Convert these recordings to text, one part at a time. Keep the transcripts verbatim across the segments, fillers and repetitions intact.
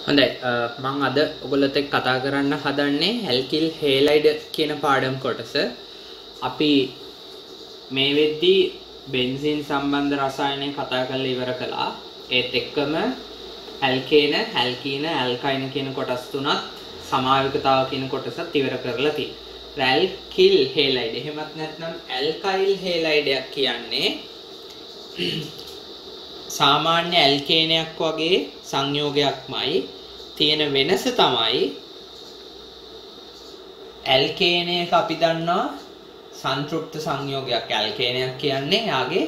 හොඳයි මම අද ඔයගොල්ලොත් එක්ක කතා කරන්න හදන්නේ ඇල්කිල් හේලයිඩ් කියන පාඩම් කොටස. අපි මේ වෙද්දී බෙන්සීන් සම්බන්ධ රසායනය කතා කරලා ඉවර කළා. ඒත් එක්කම ඇල්කේන, ඇල්කීන, ඇල්කයින කියන කොටස් තුනත් සමාවිකතාව කියන කොටසත් ඉවර කරලා තියෙනවා. ඇල්කිල් හේලයිඩ් එහෙමත් නැත්නම් ඇල්කයිල් හේලයිඩයක් කියන්නේ सामान्य एल्केनයක් වගේ සංයෝගයක්මයි. තියෙන වෙනස තමයි ඇල්කේනයක අපි දන්නවා සංතෘප්ත සංයෝගයක්. ඇල්කේනයක් කියන්නේ යාගේ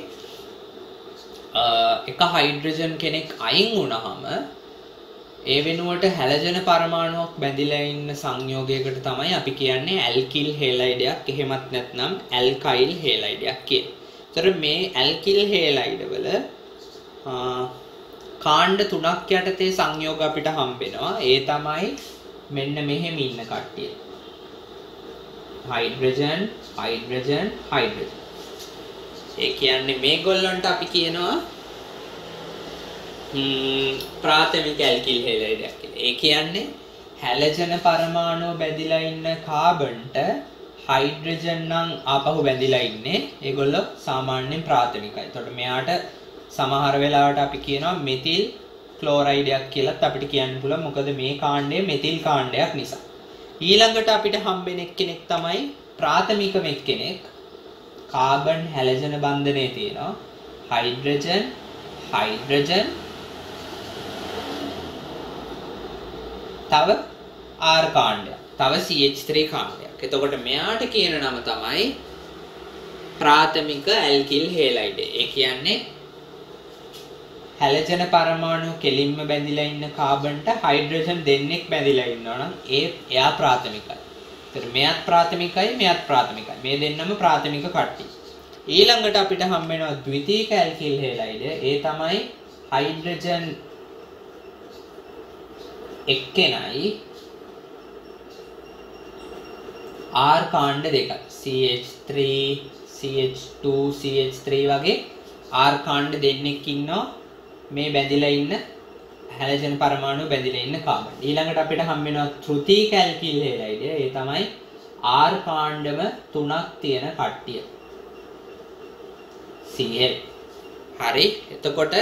එක හයිඩ්‍රජන් කෙනෙක් අයින් වුණාම ඒ වෙනුවට හැලජන පරමාණුවක් බැඳිලා ඉන්න සංයෝගයකට තමයි අපි කියන්නේ ඇල්කිල් හේලයිඩයක් එහෙමත් නැත්නම් ඇල්කයිල් හේලයිඩයක් කියන්නේ. ඒතර මේ ඇල්කිල් හේලයිඩ වල කාණ්ඩ තුනක් යටතේ සංයෝග අපිට හම්බෙනවා. ඒ තමයි මෙන්න මෙහෙම ඉන්න කට්ටිය. Hydrogen hydrogen hydrogen. ඒ කියන්නේ මේගොල්ලන්ට අපි කියනවා ප්‍රාථමික ඇල්කිල් හේලයිඩයක් කියලා. ඒ කියන්නේ හැලජන පරමාණු බැඳිලා ඉන්න කාබන්ට හයිඩ්‍රජන් නම් ආපහු බැඳිලා ඉන්නේ. ඒගොල්ලෝ සාමාන්‍යයෙන් ප්‍රාථමිකයි. එතකොට මෙයාට සමහර වෙලාවට අපි කියනවා මෙතිල් ක්ලෝරයිඩයක් කියලාත් අපිට කියන්න පුළුවන්. මොකද මේ කාණ්ඩය මෙතිල් කාණ්ඩයක් නිසා. ඊළඟට අපිට හම්බෙන එක්කෙනෙක් තමයි ප්‍රාථමිකම එක්කෙනෙක්. කාබන් හැලජන බන්ධනයේ තියෙනවා හයිඩ්‍රජන් හයිඩ්‍රජන් තව R කාණ්ඩයක්. තව C H three කාණ්ඩයක්. එතකොට මෙයාට කියන නම තමයි ප්‍රාථමික ඇල්කිල් හේලයිඩ්. ඒ කියන්නේ හැලජන පරමාණු කෙලින්ම බැඳිලා ඉන්න කාබන්ට හයිඩ්‍රජන් දෙන්නෙක් බැඳිලා ඉන්නවා නම් ඒ එයා ප්‍රාථමිකයි. ඒතර මෙයත් ප්‍රාථමිකයි මෙයත් ප්‍රාථමිකයි. මේ දෙන්නම ප්‍රාථමික කට්ටිය. ඊළඟට අපිට හම්බ වෙනවා ද්විතීක ඇල්කිල් හේලයිඩ්. ඒ තමයි හයිඩ්‍රජන් එක්කෙනයි R කාණ්ඩ දෙකයි. C H three C H two C H three වගේ R කාණ්ඩ දෙන්නෙක් ඉන්නවා මේ බැඳිලා ඉන්න හැලජන පරමාණු බැඳිලා ඉන්න කාබන්. ඊළඟට අපිට හම්බ වෙනවා තෘතීක ඇල්කිල් හේලයිඩ්. ඒ තමයි R කාණ්ඩම තුනක් තියෙන කට්ටිය. Cl. හරි. එතකොට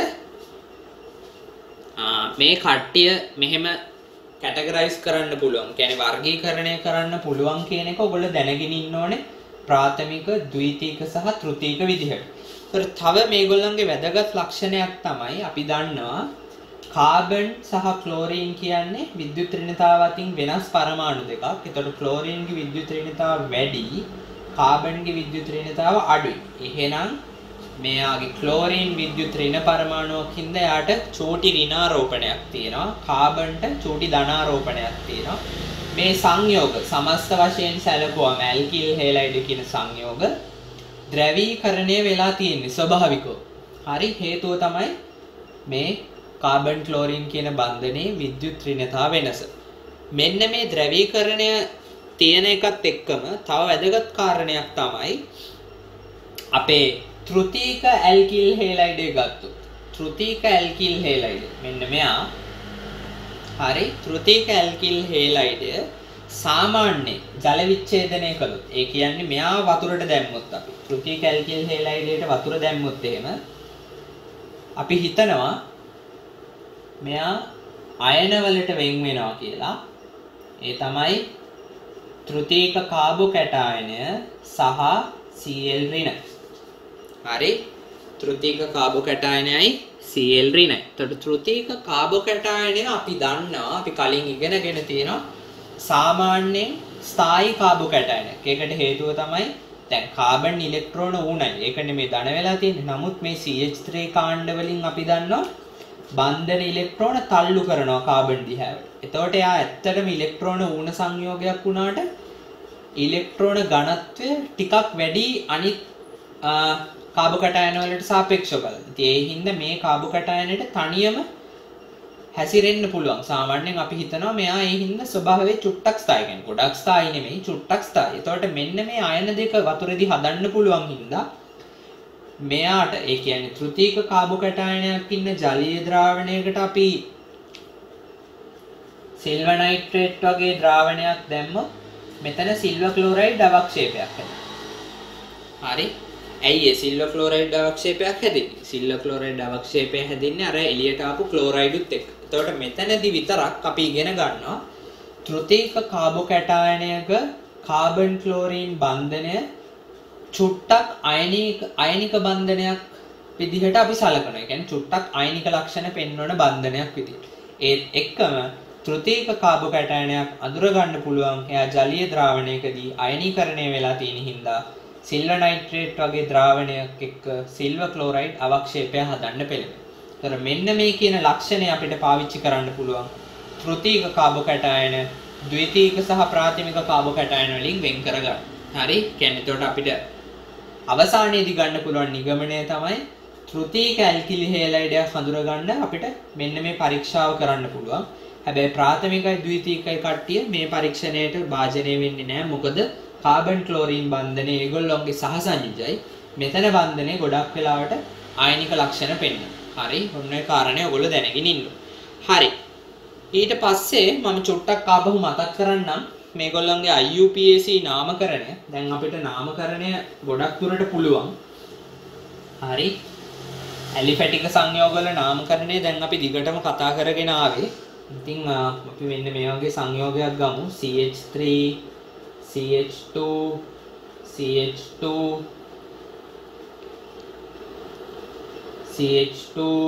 මේ කට්ටිය මෙහෙම කැටගරයිස් කරන්න පුළුවන්. කියන්නේ වර්ගීකරණය කරන්න පුළුවන් කියන එක ඔයගොල්ලෝ දැනගෙන ඉන්න ඕනේ. ප්‍රාථමික, ද්විතීක සහ තෘතීක විදිහට. තව මේගොල්ලන්ගේ වැදගත් ලක්ෂණයක් තමයි අපි දන්නවා කාබන් සහ ක්ලෝරීන් කියන්නේ විද්‍යුත් ඍණතාව අතින් වෙනස් පරමාණු දෙකක්. ඒතකොට ක්ලෝරීන්ගේ විද්‍යුත් ඍණතාව වැඩි, කාබන්ගේ විද්‍යුත් ඍණතාව අඩුයි. එහෙනම් මෙයාගේ ක්ලෝරීන් විද්‍යුත් ඍණ පරමාණුවක් හින්දා යාට චෝටි ඍණාරෝපණයක් තියෙනවා. කාබන්ට චෝටි ධනාරෝපණයක් තියෙනවා. මේ සංයෝග සමස්ත වශයෙන් සැලකුවම ඇල්කිල් හේලයිඩ් කියන සංයෝග ද්‍රවීකරණය වෙලා තියෙන්නේ ස්වභාවිකව. හරි. හේතුව තමයි මේ කාබන් ක්ලෝරින් කියන බන්ධනයේ විද්‍යුත් ඍණතාව වෙනස. මෙන්න මේ ද්‍රවීකරණය තියෙන එකත් එක්කම තව වැදගත් කාරණයක් තමයි අපේ තෘතීක ඇල්කිල් හේලයිඩ් එක ගත්තොත්. තෘතීක ඇල්කිල් හේලයිඩ් මෙන්න මෙයා. හරි. තෘතීක ඇල්කිල් හේලයිඩ් සාමාන්‍ය ජල විච්ඡේදනය කළොත්, ඒ කියන්නේ මෙයා වතුරට දැම්මොත් අපි තෘතීක ඇල්කිල් හේලයිඩේට වතුර දැම්මොත් එහෙම අපි හිතනවා මෙයා අයන වලට වෙන් වෙනවා කියලා. ඒ තමයි තෘතීක කාබෝ කැටායනය සහ Cl ඍණ. හරි. තෘතීක කාබෝ කැටායනයයි Cl ඍණයි. එතකොට තෘතීක කාබෝ කැටායනය අපි දන්නවා, අපි කලින් ඉගෙනගෙන තියෙනවා සාමාන්‍යයෙන් ස්ථායි කාබෝ කැටායනයක්. ඒකට හේතුව තමයි දැන් කාබන් ඉලෙක්ට්‍රෝන ඌණයි. ඒකනේ මේ ධන වෙලා තියෙන්නේ. නමුත් මේ C H three කාණ්ඩ වලින් අපි දන්නවා බන්ධන ඉලෙක්ට්‍රෝන තල්ලු කරනවා කාබන් දිහාවට. එතකොට එයා ඇත්තටම ඉලෙක්ට්‍රෝන ඌණ සංයෝගයක් වුණාට ඉලෙක්ට්‍රෝන ඝනත්වය ටිකක් වැඩි අනිත් කාබෝ කැටායන වලට සාපේක්ෂව බලද්දී. ඉතින් ඒ හින්දා මේ කාබෝ කැටායනයට තනියම හැසිරෙන්න පුළුවන්. සාමාන්‍යයෙන් අපි හිතනවා මෙයා ඒ හින්දා ස්වභාවයේ චුට්ටක් ස්ථායි කියන්නේ. ගොඩක් ස්ථායි නෙමෙයි, චුට්ටක් ස්ථායි. එතකොට මෙන්න මේ අයන දෙක වතුරේදී හදන්න පුළුවන් හින්දා මෙයාට ඒ කියන්නේ තෘතීක කාබෝ කැටායනයක් ඉන්න ජලීය ද්‍රාවණයකට අපි සිල්වර් නයිට්‍රේට් වගේ ද්‍රාවණයක් දැම්මොත් මෙතන සිල්වර් ක්ලෝරයිඩ් අවක්ෂේපයක් හැදෙනවා. හරි. ඇයි ඒ සිල්වර් ක්ලෝරයිඩ් අවක්ෂේපයක් හැදෙන්නේ? සිල්වර් ක්ලෝරයිඩ් අවක්ෂේපය හැදෙන්නේ අර එළියට ආපු ක්ලෝරයිඩුත් එක්ක. එතකොට මෙතනදී විතරක් අපි ඉගෙන ගන්නවා තෘතීක කාබෝකැටායනයක කාබන් ක්ලෝරීන් බන්ධනය චුට්ටක් අයනික අයනික බන්ධනයක් විදිහට අපි සලකනවා. ඒ කියන්නේ චුට්ටක් අයනික ලක්ෂණ පෙන්වන බන්ධනයක් විදිහට. ඒත් එක්කම තෘතීක කාබෝකැටායනයක් අඳුර ගන්න පුළුවන් එයා ජලීය ද්‍රාවණයකදී අයනීකරණය වෙලා තියෙන හින්දා සිල්වර් නයිට්‍රේට් වගේ ද්‍රාවණයක් එක්ක සිල්වර් ක්ලෝරයිඩ් අවක්ෂේපය හදන්න පෙළඹෙනවා. ඒතර මෙන්න මේ කියන ලක්ෂණය අපිට පාවිච්චි කරන්න පුළුවන් තෘතීක කාබෝකැටායන ද්විතීක සහ ප්‍රාථමික කාබෝකැටායන වලින් වෙන් කරගන්න. හරි? කියන්නේ එතකොට අපිට අවසානයේදී ගන්න පුළුවන් නිගමනය තමයි තෘතීක ඇල්කිලි හේලයිඩයක් හඳුනගන්න අපිට මෙන්න මේ පරීක්ෂාව කරන්න පුළුවන්. හැබැයි ප්‍රාථමිකයි ද්විතීකයි කට්ටිය මේ පරීක්ෂණයට භාජනය වෙන්නේ නැහැ. මොකද කාබන් ක්ලෝරීන් බන්ධනය ඒගොල්ලෝගේ සහසංයුජයි. මෙතන බන්ධනය ගොඩක් වෙලාවට ආයනික ලක්ෂණ පෙන්වනවා. හරි? ඔන්න ඒ කාරණේ ඔයගොල්ලෝ දැනගෙන ඉන්න. හරි. ඊට පස්සේ මම චුට්ටක් ආපහු මතක් කරන්නම් මේගොල්ලන්ගේ I U P A C නාමකරණය. දැන් අපිට නාමකරණය ගොඩක් දුරට පුළුවන්. හරි? ඇලිෆැටික සංයෝග වල නාමකරණය දැන් අපි දිගටම කතා කරගෙන ආවේ. ඉතින් අපි මෙන්න මේ වගේ සංයෝගයක් ගමු. C H three C H two C H two C H two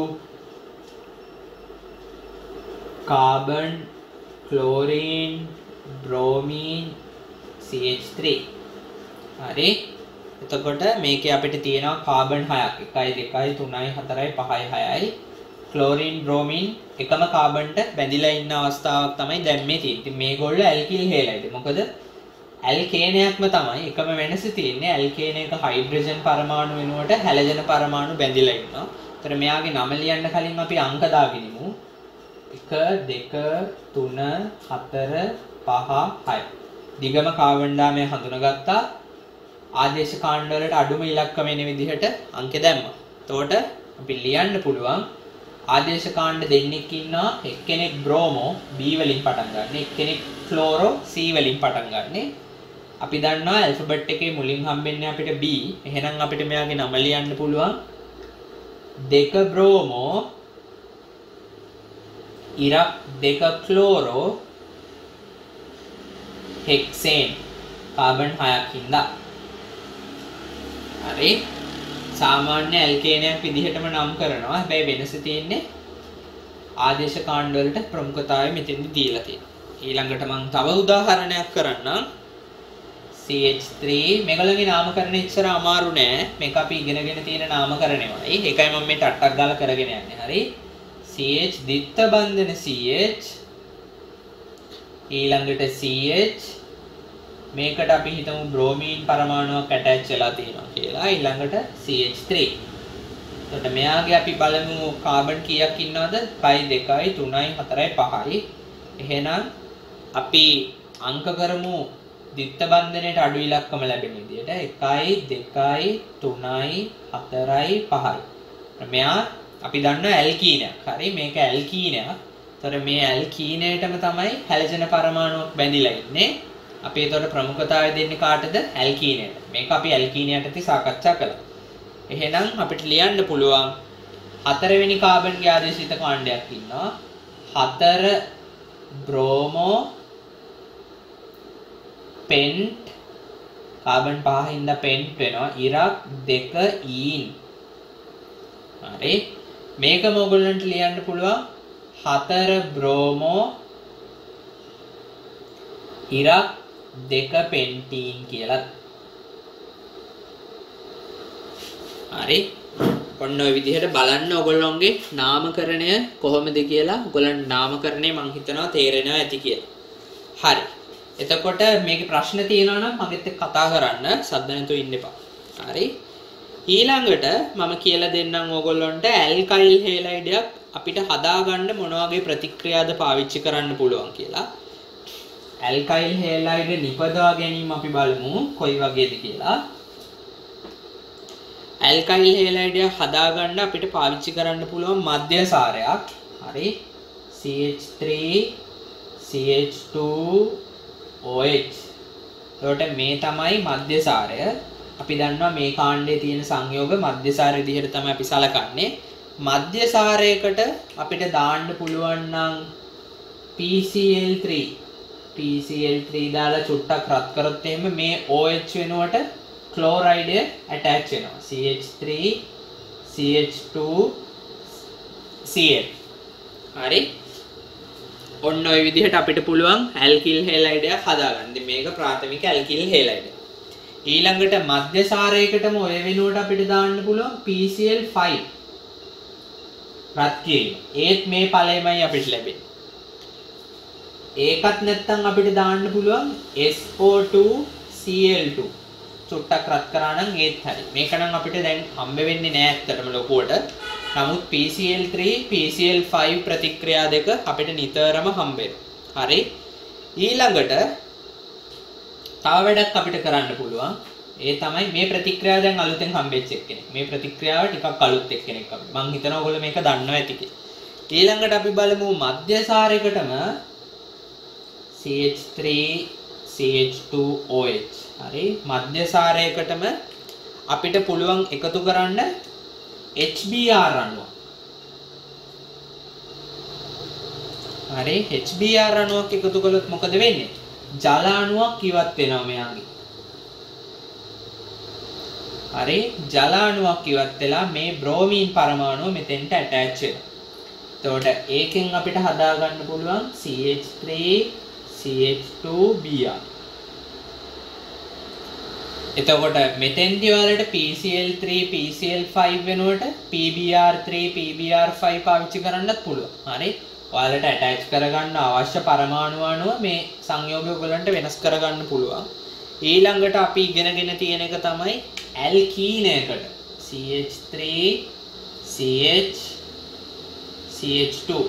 carbon chlorine bromine C H three. හරි. එතකොට මේකේ අපිට තියෙනවා කාබන් හයක්. එකයි දෙකයි තුනයි හතරයි පහයි හයයි. ක්ලෝරින් බ්‍රෝමින් එකම කාබන්ට බැඳිලා ඉන්න අවස්ථාවක් තමයි දැන් මේ තියෙන්නේ. ඉතින් මේගොල්ලෝ ඇල්කිල් හේලයිඩ්. මොකද ඇල්කේනයක්ම තමයි එකම වෙනස තියෙන්නේ. ඇල්කේන එක හයිඩ්‍රජන් පරමාණු වෙනුවට හැලජන පරමාණු බැඳිලා ඉන්නවා. ඒතර මෙයාගේ නම ලියන්න කලින් අපි අංක දාගෙනමු. එක දෙක තුන හතර පහ හය. දිගම කාබන් දාමය හඳුනාගත්තා. ආදේශ කාණ්ඩ වලට අඩුම ඉලක්කම එන විදිහට අංක දැම්මා. එතකොට අපි ලියන්න පුළුවන් ආදේශ කාණ්ඩ දෙන්නෙක් ඉන්නවා. එක්කෙනෙක් බ්‍රෝමෝ B වලින් පටන් ගන්න. එක්කෙනෙක් ක්ලෝරෝ C වලින් පටන් ගන්න. අපි දන්නවා ඇල්ෆබෙට් එකේ මුලින් හම්බෙන්නේ අපිට B. එහෙනම් අපිට මෙයාගේ නම ලියන්න පුළුවන් දෙක බ්‍රෝමෝ ඉරක් දෙක ක්ලෝරෝ හෙක්සේන් කාබන් හයක් හින්දා. හරි. සාමාන්‍ය ඇල්කේනයක් විදිහටම නම් කරනවා. හැබැයි වෙනස තියෙන්නේ ආදේශ කාණ්ඩ වලට ප්‍රමුඛතාවය මෙතෙන්දි දීලා තියෙනවා. ඊළඟට මම තව උදාහරණයක් කරන්නම්. C H three මේගොල්ලන්ගේ නාමකරණය ඉස්සර අමාරු නෑ. මේක අපි ඉගෙනගෙන තියෙන නාමකරණයමයි. ඒකයි මම මේ ටට්ටක් ගාලා කරගෙන යන්නේ. හරි. C H දිත්ත බන්ධන C H ඊළඟට C H මේකට අපි හිතමු බ්‍රෝමීන් පරමාණුවක් ඇටච් වෙලා තියෙනවා කියලා. ඊළඟට C H three. එතකොට මෙයාගේ අපි බලමු කාබන් කීයක් ඉන්නවද? එකයි දෙකයි තුනයි හතරයි පහයි. එහෙනම් අපි අංක කරමු දිත්ත බන්ධනයට අඩු ඉලක්කම ලැබෙන විදිහට එකයි දෙකයි තුනයි හතරයි පහයි. මෙයා අපි දන්නවා ඇල්කීනයක්. හරි මේක ඇල්කීනයක්. ඒතර මේ ඇල්කීනයටම තමයි හැලජන පරමාණුවක් බැඳිලා ඉන්නේ. අපි ඒතකොට ප්‍රමුඛතාවය දෙන්නේ කාටද? ඇල්කීනයට. මේක අපි ඇල්කීනයටදී සාකච්ඡා කළා. එහෙනම් අපිට ලියන්න පුළුවන් හතරවෙනි කාබන්ගේ ආදේශිත කාණ්ඩයක් ඉන්නවා. හතර බ්‍රෝමෝ පෙන්ට් කාබන් පහින්ද පෙන්ට් වෙනවා. ඉරක් දෙක ඊන්. හරි. මේකම ඔයගොල්ලන්ට ලියන්න පුළුවන් හතර බ්‍රෝමෝ ඉරක් දෙක පෙන්ටීන් කියලා. හරි. ඔන්න ඔය විදිහට බලන්න ඔයගොල්ලෝගේ නාමකරණය කොහොමද කියලා. ඔයගොල්ලන්ට නාමකරණය මම හිතනවා තේරෙනවා ඇති කියලා. හරි. එතකොට මේකේ ප්‍රශ්න තියෙනවා නම් මගෙත් එක්ක කතා කරන්න. සද්ද නැතුව ඉන්න එපා. හරි. ඊළඟට මම කියලා දෙන්නම් ඕගොල්ලන්ට ඇල්කයිල් හේලයිඩයක් අපිට හදාගන්න මොන වගේ ප්‍රතික්‍රියාද පාවිච්චි කරන්න පුළුවන් කියලා. ඇල්කයිල් හේලයිඩ් නිපදවා ගැනීම අපි බලමු කොයි වගේද කියලා. ඇල්කයිල් හේලයිඩයක් හදාගන්න අපිට පාවිච්චි කරන්න පුළුවන් මධ්‍යසාරයක්. හරි. C H three C C H two O H. එතකොට මේ තමයි මධ්‍යසාරය. අපි දන්නවා මේ කාණ්ඩයේ තියෙන සංයෝග මධ්‍යසාර විදිහට තමයි අපි සලකන්නේ. මධ්‍යසාරයකට අපිට දාන්න පුළුවන් නම් P C L three P C L three දාලා චුට්ටක් රත් කරොත් එහෙම මේ O H වෙනුවට ක්ලෝරයිඩය ඇටච් වෙනවා. C H three C H two Cl. හරි. ඔන්න ඔය විදිහට අපිට පුළුවන් ඇල්කිල් හේලයිඩයක් හදාගන්න. ඉතින් මේක ප්‍රාථමික ඇල්කිල් හේලයිඩ. ඊළඟට මධ්‍යසාරයකටම ඔය වෙනුවට අපිට දාන්න පුළුවන් P C L five. රත් කිරීම. ඒත් මේ ඵලයමයි අපිට ලැබෙන්නේ. ඒකත් නැත්නම් අපිට දාන්න පුළුවන් S O two C L two. චුට්ටක් රත් කරා නම් ඒත් හරි. මේක නම් අපිට දැන් හම්බ වෙන්නේ නෑ ඇත්තටම ලොකුවට. නමුත් P C L three P C L five ප්‍රතික්‍රියා දෙක අපිට නිතරම හම්බ වෙනවා. හරි. ඊළඟට තව වැඩක් අපිට කරන්න පුළුවන්. ඒ තමයි මේ ප්‍රතික්‍රියාව දැන් අලුතෙන් හම්බෙච්ච එක්කෙනෙක්. මේ ප්‍රතික්‍රියාව ටිකක් අලුත් එක්කෙනෙක් අපි. මම හිතනවා ඔයගොල්ලෝ මේක දන්නවා ඇති කියලා. ඊළඟට අපි බලමු මධ්‍යසාරයකටම C H three C H two O H. හරි. මධ්‍යසාරයකටම අපිට පුළුවන් එකතු කරන්න H B R අණුවක්. හරි. H B R අණුවක් එකතු කළොත් මොකද වෙන්නේ? ජල අණුවක් ඉවත් වෙනවා මෙයාගේ. හරි. ජල අණුවක් ඉවත් වෙලා මේ බ්‍රෝමීන් පරමාණුව මෙතෙන්ට ඇටච් වෙනවා. එතකොට ඒකෙන් අපිට හදා ගන්න පුළුවන් C H three C H two B R. එතකොට මෙතෙන්දි වලට P C L three P C L five වෙනුවට P B R three P B R five පාවිච්චි කරන්නත් පුළුවන්. හරි. ඔයාලට ඇටච් කරගන්න අවශ්‍ය පරමාණු අණුව මේ සංයෝගය ඔයගලන්ට වෙනස් කරගන්න පුළුවන්. ඊළඟට අපි ඉගෙනගෙන තියෙන එක තමයි ඇල්කීනයකට C H three C H C H two.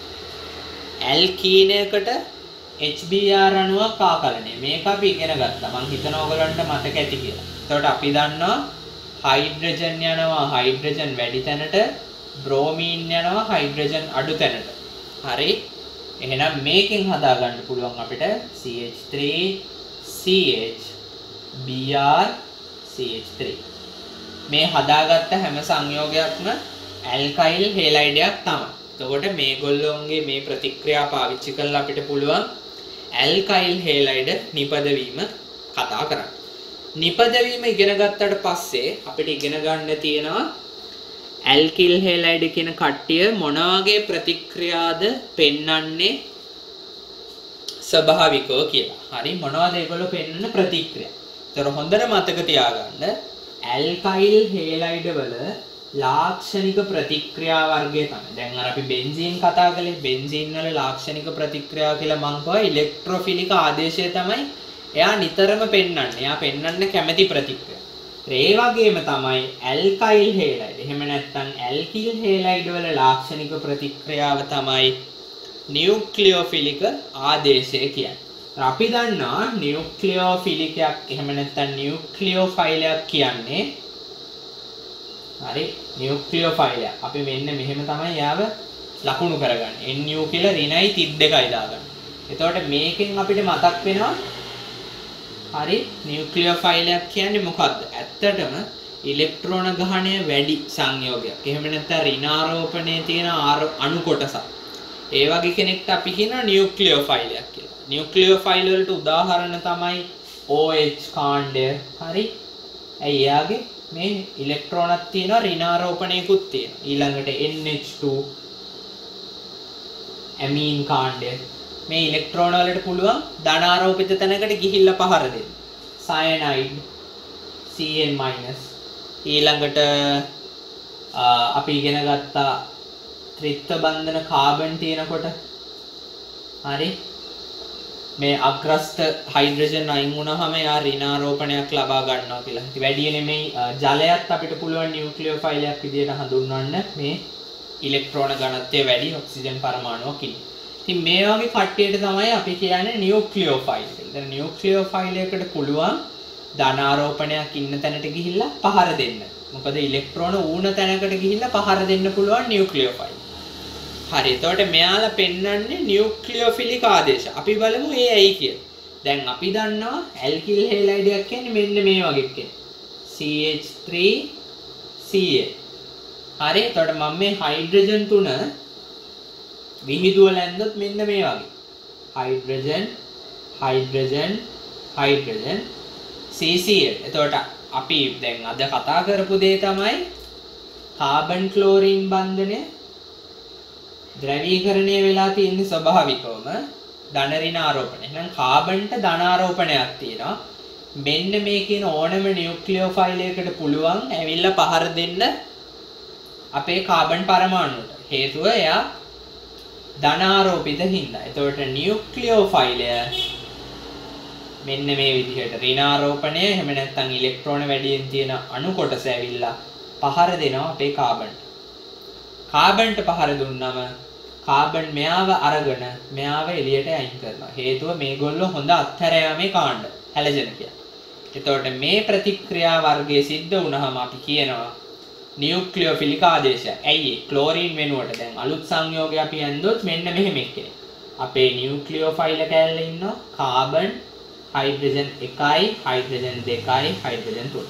ඇල්කීනයකට H B R අණුවක් ආකලනය. මේක අපි ඉගෙන ගත්තා. මම හිතනවා ඔයගලන්ට මතක ඇති කියලා. එතකොට අපි දන්නවා හයිඩ්‍රජන් යනවා හයිඩ්‍රජන් වැඩි තැනට, බ්‍රෝමීන් යනවා හයිඩ්‍රජන් අඩු තැනට. හරි. එහෙනම් මේකෙන් හදා ගන්න පුළුවන් අපිට C H three C H B R C H three. මේ හදාගත්ත හැම සංයෝගයක්ම ඇල්කයිල් හේලයිඩයක් තමයි. එතකොට මේගොල්ලෝන්ගේ මේ ප්‍රතික්‍රියා පාවිච්චි කරලා අපිට පුළුවන් ඇල්කයිල් හේලයිඩ නිපදවීම කතා කරන්න. නිපදවීම ඉගෙන ගත්තට පස්සේ අපිට ඉගෙන ගන්න තියෙනවා ඇල්කිල් හේලයිඩ කියන කට්ටිය මොන වගේ ප්‍රතික්‍රියාද පෙන්වන්නේ ස්වභාවිකව කියලා. හරි. මොනවද ඒගොල්ලෝ පෙන්වන ප්‍රතික්‍රියා? ඒතර හොඳට මතක තියාගන්න ඇල්කයිල් හේලයිඩ වල ලාක්ෂණික ප්‍රතික්‍රියා වර්ගය තමයි. දැන් අර අපි බෙන්සීන් කතා කළේ. බෙන්සීන් වල ලාක්ෂණික ප්‍රතික්‍රියා කියලා මං කිව්වා ඉලෙක්ට්‍රොෆිලික ආදේශය තමයි එයා නිතරම පෙන්වන්නේ. එයා පෙන්වන්න කැමැති ප්‍රතික්‍රියා. ඒ වගේම තමයි ඇල්කයිල් හේලයිඩ්. එහෙම නැත්නම් ඇල්කිල් හේලයිඩ් වල ලාක්ෂණික ප්‍රතික්‍රියාව තමයි නියුක්ලියෝෆිලික ආදේශය කියන්නේ. අපි දන්නවා නියුක්ලියෝෆිලිකයක් එහෙම නැත්නම් නියුක්ලියෝෆයිලයක් කියන්නේ හරි නියුක්ලියෝෆයිලයක්. අපි මෙන්න මෙහෙම තමයි යාව ලකුණු කරගන්නේ. Nu කියලා ඍණයි තිස් දෙකයි දාගන්න. එතකොට මේකෙන් අපිට මතක් වෙනවා හරි නියුක්ලියෝෆයිලයක් කියන්නේ මොකක්ද? ඇත්තටම ඉලෙක්ට්‍රෝන ගහණය වැඩි සංයෝගයක්. එහෙම නැත්නම් ඍණාරෝපණයේ තියෙන අණු කොටසක්. ඒ වගේ කෙනෙක්ට අපි කියනවා නියුක්ලියෝෆයිලයක් කියලා. නියුක්ලියෝෆයිල් වලට උදාහරණ තමයි O H කාණ්ඩය. හරි. ඇයි යාගේ මේ ඉලෙක්ට්‍රෝනක් තියෙනවා ඍණාරෝපණයකුත් තියෙනවා. ඊළඟට N H two ඇමීන් කාණ්ඩය. මේ ඉලෙක්ට්‍රෝන වලට පුළුවන් ධනාරෝපිත තැනකට ගිහිල්ලා පහර දෙන්න. සයනයිඩ් Cn-. ඊළඟට අපි ඉගෙන ගත්තා ත්‍රිත්ව බන්ධන කාබන් තියෙනකොට හරි මේ අග්‍රස්ත හයිඩ්‍රජන් අයින් වුණාම යා ඍණාරෝපණයක් ලබා ගන්නවා කියලා. ඉතින් වැඩි නෙමෙයි ජලයත් අපිට පුළුවන් නියුක්ලියෝෆයිලයක් විදිහට හඳුන්වන්න මේ ඉලෙක්ට්‍රෝන ඝනත්වය වැඩි ඔක්සිජන් පරමාණුවක් ඉන්නේ. ඉතින් මේ වගේ කට්ටියට තමයි අපි කියන්නේ නියුක්ලියෝෆයිල් කියලා. දැන් නියුක්ලියෝෆයිලයකට පුළුවන් ධනාරෝපණයක් ඉන්න තැනට ගිහිල්ලා පහර දෙන්න. මොකද ඉලෙක්ට්‍රෝන ඌණ තැනකට ගිහිල්ලා පහර දෙන්න පුළුවන් නියුක්ලියෝෆයිල්. හරි. එතකොට මෙයාලා පෙන්වන්නේ නියුක්ලියෝෆිලික් ආදේශ. අපි බලමු ඒ ඇයි කියලා. දැන් අපි දන්නවා ඇල්කිල් හේලයිඩයක් කියන්නේ මෙන්න මේ වගේ කෙනෙක්. C H three C A. හරි. එතකොට මම මේ හයිඩ්‍රජන් තුන විහිදුවල ඇන්දොත් මෙන්න මේ වගේ. Hydrogen hydrogen hydrogen C C L. එතකොට අපි දැන් අද කතා කරපු දේ තමයි කාබන් ක්ලෝරින් බන්ධනය ද්‍රවීකරණය වෙලා තියෙන ස්වභාවිකවම ධන ඍණ ආරෝපණය. එහෙනම් කාබන්ට ධන ආරෝපණයක් තියෙනවා. මෙන්න මේ කියන ඕනම නියුක්ලියෝෆයිල් එකකට පුළුවන් ඇවිල්ලා පහර දෙන්න අපේ කාබන් පරමාණුවට. හේතුව එයා ධන ආරෝපිත හින්දා. එතකොට නියුක්ලියෝෆයිලය මෙන්න මේ විදිහට ඍණ ආරෝපණය එහෙම නැත්නම් ඉලෙක්ට්‍රෝන වැඩියෙන් තියෙන අණු කොටස ඇවිල්ලා පහර දෙනවා අපේ කාබන්ට. කාබන්ට පහර දුන්නම කාබන් මෙයාව අරගෙන මෙයාව එළියට අයින් කරනවා. හේතුව මේගොල්ලෝ හොඳ අත්හැරයාමේ කාණ්ඩ හැලජන කියන්නේ. එතකොට මේ ප්‍රතික්‍රියා වර්ගයේ සිද්ධ වුණාම අපි කියනවා නියුක්ලියෝෆිලික් ආදේශය. ඇයි ඒ? ක්ලෝරින් වෙනුවට දැන් අලුත් සංයෝගය අපි ඇන්දොත් මෙන්න මෙහෙම එක්කෙනෙක්. අපේ නියුක්ලියෝෆයිල කැලේ ඉන්නවා කාබන් හයිඩ්‍රජන් එකයි හයිඩ්‍රජන් දෙකයි හයිඩ්‍රජන් තුනයි.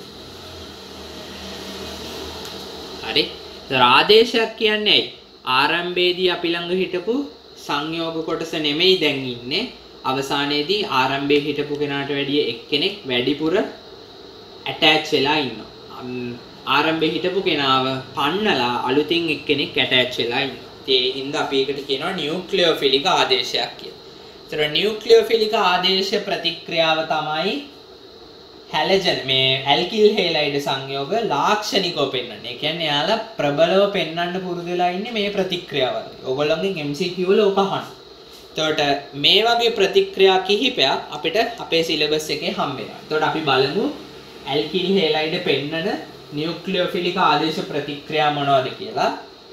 හරි. ඒතර ආදේශයක් කියන්නේ ඇයි? ආරම්භයේදී අපි ළඟ හිටපු සංයෝග කොටස නෙමෙයි දැන් ඉන්නේ. අවසානයේදී ආරම්භයේ හිටපු කෙනාට වැඩිය එක්කෙනෙක් වැඩිපුර ඇටච් වෙලා ඉන්නවා. ආරම්භයේ හිටපු කෙනාව පන්නලා අලුතින් එක්කෙනෙක් ඇටච් වෙලා ඉන්නවා. ඒ හින්දා අපි ඒකට කියනවා නියුක්ලියෝෆිලික් ආදේශයක් කියලා. ඒතර නියුක්ලියෝෆිලික් ආදේශ ප්‍රතික්‍රියාව තමයි හැලජන් මේ ඇල්කිල් හේලයිඩ් සංයෝග ලාක්ෂණිකව පෙන්වන්නේ. ඒ කියන්නේ යාලා ප්‍රබලව පෙන්වන්න පුරුදු වෙලා ඉන්නේ මේ ප්‍රතික්‍රියාවල්. ඕගොල්ලෝගෙන් M C Q වල ඔක අහන්න. එතකොට මේ වගේ ප්‍රතික්‍රියා කිහිපයක් අපිට අපේ සිලබස් එකේ හම්බ වෙනවා. එතකොට අපි බලමු ඇල්කිල් හේලයිඩ් පෙන්වන නියුක්ලියෝෆිලික් ආදේශ ප්‍රතික්‍රියා මොනවද කියලා.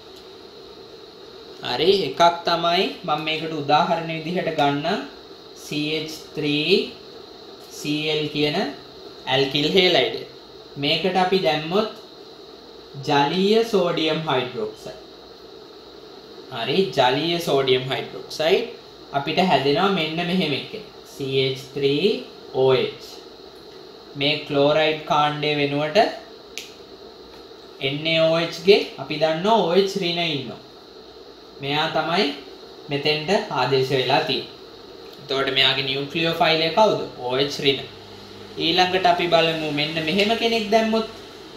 හරි. එකක් තමයි මම මේකට උදාහරණ විදිහට ගන්නම් C H three C L කියන ඇල්කිල් හේලයිඩ්. මේකට අපි දැම්මොත් ජලීය සෝඩියම් හයිඩ්‍රොක්සයිඩ්. හරි. ජලීය සෝඩියම් හයිඩ්‍රොක්සයිඩ් අපිට හැදෙනවා මෙන්න මෙහෙම එකක්. C H three O H. මේ ක්ලෝරයිඩ් කාණ්ඩය වෙනුවට N A O H ගේ අපි දන්නවා O H ඍණ ඉන්නවා. මෙයා තමයි මෙතෙන්ට ආදේශ වෙලා තියෙන්නේ. එතකොට මෙයාගේ නියුක්ලියෝෆයිල් එක කවුද? O H ඍණ. ඊළඟට අපි බලමු මෙන්න මෙහෙම කෙනෙක් දැම්මොත්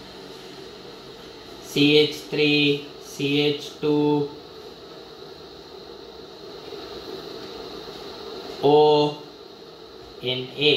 C H three C H two O N A.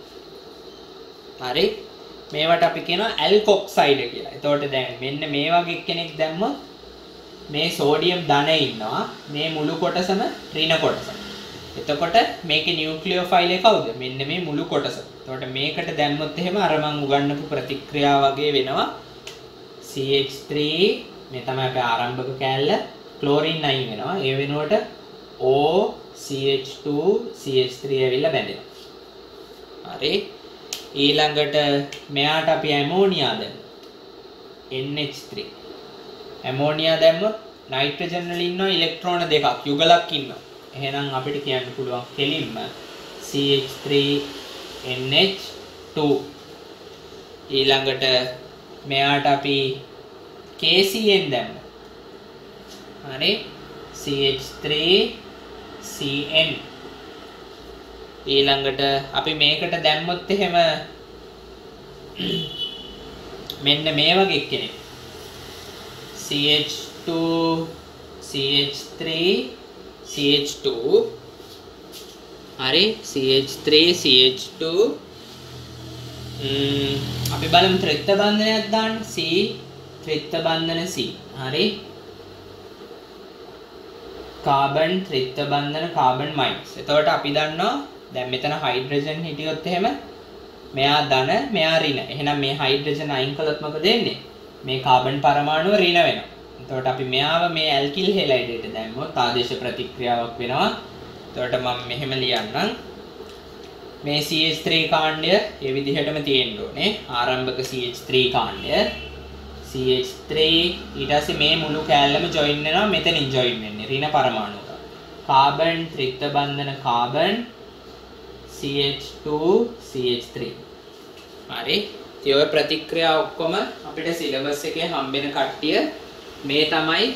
හරි. මේවට අපි කියනවා ඇල්කොක්සයිඩ් කියලා. එතකොට දැන් මෙන්න මේ වගේ කෙනෙක් දැම්මොත් මේ සෝඩියම් ධන ඉන්නවා. මේ මුළු කොටසම ඍණ කොටස. එතකොට මේකේ නියුක්ලියෝෆයිල් එක කවුද? මෙන්න මේ මුළු කොටස. එතකොට මේකට දැම්මොත් එහෙම අර මං උගන්වපු ප්‍රතික්‍රියාව වගේ වෙනවා. C H three මේ තමයි අපේ ආරම්භක කෑල්ල. ක්ලෝරින් අයින් වෙනවා. ඒ වෙනුවට O C H two C H three ඇවිල්ලා බැඳෙනවා. හරි. ඊළඟට මෙයාට අපි ඇමෝනියා දැම්මොත් N H three. ඇමෝනියා දැම්මොත් නයිට්‍රජන් වල ඉන්නවා ඉලෙක්ට්‍රෝන දෙකක් යුගලක් ඉන්නවා. එහෙනම් අපිට කියන්න පුළුවන් කෙලින්ම C H three N H two. ඊළඟට මෙයාට අපි K C N දැම්මොත් හරි C H three C N. ඊළඟට අපි මේකට දැම්මොත් එහෙම මෙන්න මේ වගේ කෙනෙක් C H two C H three C H two. හරි. C H three C H two. ම්ම් අපි බලමු ත්‍රිත්ව බන්ධනයක් දාන්න. C ත්‍රිත්ව බන්ධන C. හරි. කාබන් ත්‍රිත්ව බන්ධන කාබන් මයිනස්. එතකොට අපි දන්නවා දැන් මෙතන හයිඩ්‍රජන් හිටියොත් එහෙම මෙයා ධන මෙයා ඍණ. එහෙනම් මේ හයිඩ්‍රජන් අයින් කළොත් මොකද වෙන්නේ? මේ කාබන් පරමාණුව ඍණ වෙනවා. එතකොට අපි මෙයාව මේ ඇල්කිල් හේලයිඩයට දැම්මොත් ආදේශ ප්‍රතික්‍රියාවක් වෙනවා. එතකොට මම මෙහෙම ලියන්නම්. මේ C H three කාණ්ඩය ඒ විදිහටම තියෙන්න ඕනේ. ආරම්භක C H three කාණ්ඩය C C H three ඊට පස්සේ මේ මුළු කෑල්ලම ජොයින් වෙනවා මෙතනින් ජොයින් වෙන්නේ ඍණ පරමාණුක. කාබන් ත්‍රිත්ව බන්ධන carbon C H two C H three. හරි. ඉතින් ඔය ප්‍රතික්‍රියා ඔක්කොම අපිට සිලබස් එකේ හම්බෙන කට්ටිය මේ තමයි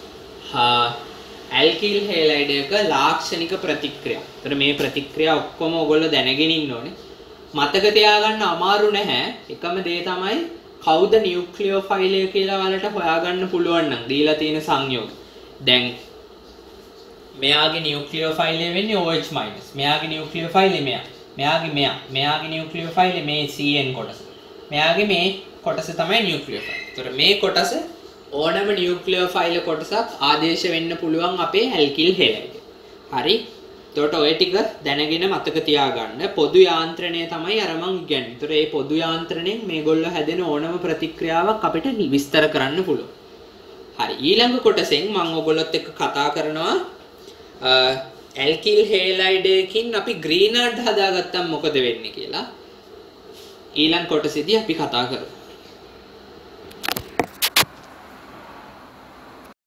ඇල්කිල් හේලයිඩ් එක ලාක්ෂණික ප්‍රතික්‍රියා. ඒතර මේ ප්‍රතික්‍රියා ඔක්කොම ඔයගොල්ලෝ දැනගෙන ඉන්න ඕනේ. මතක තියාගන්න අමාරු නැහැ. එකම දේ තමයි කවුද නියුක්ලියෝෆයිලය කියලා වලට හොයාගන්න පුළුවන් නම් දීලා තියෙන සංයෝග. දැන් මෙයාගේ නියුක්ලියෝෆයිලය වෙන්නේ O H minus. මෙයාගේ නියුක්ලියෝෆයිලය මෙයා. මෙයාගේ මෙයා. මෙයාගේ නියුක්ලියෝෆයිලය මේ C N කොටස. මෙයාගේ මේ කොටස තමයි නියුක්ලියෝෆයිල්. ඒතර මේ කොටස ඕනම නියුක්ලියෝෆයිල් කොටසක් ආදේශ වෙන්න පුළුවන් අපේ ඇල්කිල් හේලයිඩ්. හරි. එතකොට ඔය ටික දැනගෙන මතක තියාගන්න. පොදු යාන්ත්‍රණය තමයි අර මං ඉගන්නේ. ඒතර මේ පොදු යාන්ත්‍රණයෙන් මේගොල්ලෝ හැදෙන ඕනම ප්‍රතික්‍රියාවක් අපිට විස්තර කරන්න පුළුවන්. හරි. ඊළඟ කොටසෙන් මම ඔයගොල්ලොත් එක්ක කතා කරනවා ඇල්කිල් හේලයිඩ් එකකින් අපි ග්‍රීනර්ඩ් හදාගත්තම මොකද වෙන්නේ කියලා. ඊළඟ කොටසේදී අපි කතා කරමු.